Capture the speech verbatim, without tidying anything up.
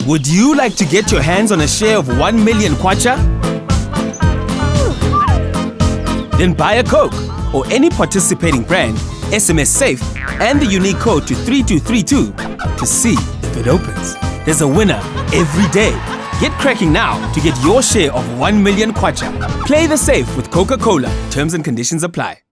Would you like to get your hands on a share of one million kwacha? Then buy a Coke or any participating brand, S M S SAFE and the unique code to three two three two to see if it opens. There's a winner every day. Get cracking now to get your share of one million kwacha. Play the safe with Coca-Cola. Terms and conditions apply.